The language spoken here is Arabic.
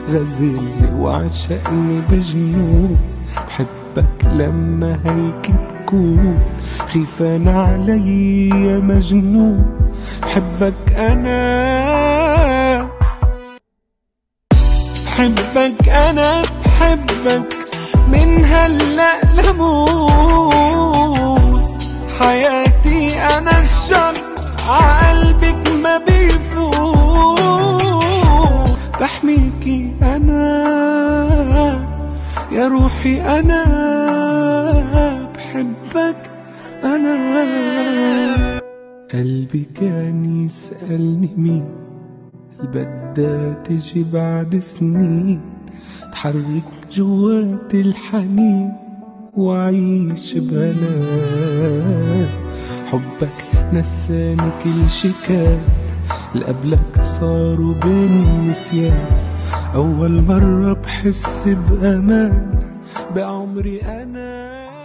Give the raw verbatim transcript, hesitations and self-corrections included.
غزلني وعشقني بجنون، بحبك لما هيك بكون، خيفان علي يا مجنون، بحبك أنا بحبك أنا بحبك من هلأ لموت، حياتي أنا الشر عقلبك ما بيفوت، بحميكي أنا يا روحي أنا بحبك أنا. قلبي كان يسألني مين بدها تجي بعد سنين، تحرك جوات الحنين وعيش بهنا، حبك نساني كل شي كان، لقبلك صاروا بين النسيان، أول مرة بحس بأمان بعمري أنا.